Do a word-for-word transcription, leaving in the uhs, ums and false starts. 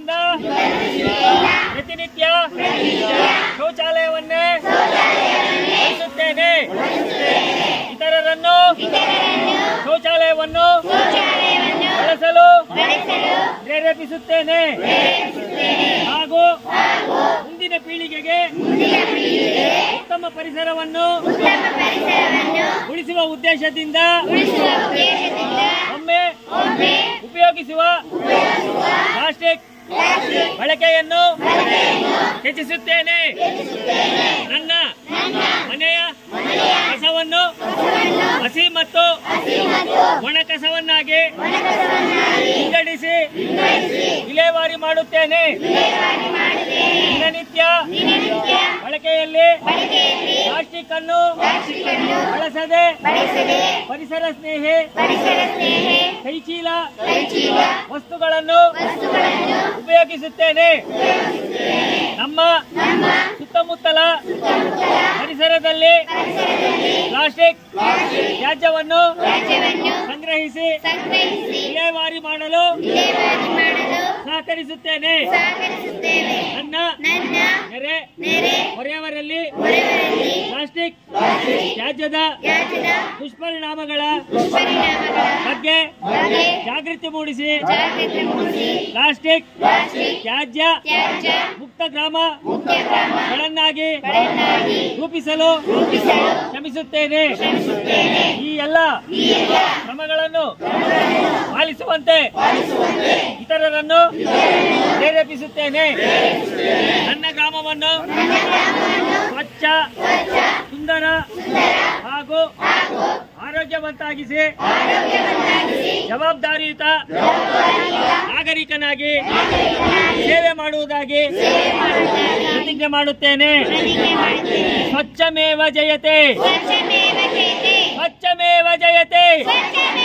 ದೃಷ್ಟಿಯಿಂದ ಪ್ರತಿನಿತ್ಯ ಶೌಚಾಲಯವನ್ನೇ ಬಳಸುತ್ತೇನೆ. ಇತರರನ್ನು ಶೌಚಾಲಯವನ್ನು ಬಳಸಲು ಪ್ರೇರೇಪಿಸುತ್ತೇನೆ ಹಾಗೂ ಮುಂದಿನ ಪೀಳಿಗೆಗೆ ಉತ್ತಮ ಪರಿಸರವನ್ನು ಉಳಿಸುವ ಉದ್ದೇಶದಿಂದ ಒಮ್ಮೆ ಉಪಯೋಗಿಸುವ ಪ್ಲಾಸ್ಟಿಕ್ ಬಳಕೆಯನ್ನು ಹೆಚ್ಚಿಸುತ್ತೇನೆ. ನನ್ನ ಮನೆಯ ಕಸವನ್ನು ಹಸಿ ಮತ್ತು ಒಣ ಕಸವನ್ನಾಗಿ ವಿಂಗಡಿಸಿ ವಿಲೇವಾರಿ ಮಾಡುತ್ತೇನೆ. ದಿನನಿತ್ಯ ಬಳಕೆಯಲ್ಲಿ ಪ್ಲಾಸ್ಟಿಕ್ ಅನ್ನು ಬಳಸದೆ ಪರಿಸರ ಸ್ನೇಹಿ ಕೈಚೀಲ ವಸ್ತುಗಳನ್ನು ಉಪಯೋಗಿಸುತ್ತೇನೆ. ನಮ್ಮ ಸುತ್ತಮುತ್ತಲ ಪರಿಸರದಲ್ಲಿ ಪ್ಲಾಸ್ಟಿಕ್ ತ್ಯಾಜ್ಯವನ್ನು ಸಂಗ್ರಹಿಸಿ ವಿಲೇವಾರಿ ಮಾಡಲು ಸಹಕರಿಸುತ್ತೇನೆ. ನನ್ನ ನೆರೆ ಹೊರೆಯವರಲ್ಲಿ ಪ್ಲಾಸ್ಟಿಕ್ ತ್ಯಾಜ್ಯದ ದುಷ್ಪರಿಣಾಮಗಳ ಬಗ್ಗೆ ಜಾಗೃತಿ ಮೂಡಿಸಿ ಪ್ಲಾಸ್ಟಿಕ್ ತ್ಯಾಜ್ಯ ಮುಕ್ತ ಗ್ರಾಮಗಳನ್ನಾಗಿ ರೂಪಿಸಲು ಶ್ರಮಿಸುತ್ತೇನೆ. ಈ ಎಲ್ಲ ಕ್ರಮಗಳನ್ನು ಪಾಲಿಸುವಂತೆ ಇತರರನ್ನು ಪ್ರೇರೇಪಿಸುತ್ತೇನೆ. ನನ್ನ ಗ್ರಾಮವನ್ನು ಸ್ವಚ್ಛ, ಸುಂದರ ಹಾಗೂ ಆರೋಗ್ಯವಂತಾಗಿಸಿ ಜವಾಬ್ದಾರಿಯುತ ನಾಗರಿಕನಾಗಿ ಸೇವೆ ಮಾಡುವುದಾಗಿ ಪ್ರತಿಜ್ಞೆ ಮಾಡುತ್ತೇನೆ. ಸ್ವಚ್ಛಮೇವ ಜಯತೆ, ಸ್ವಚ್ಛಮೇವ ಜಯತೆ.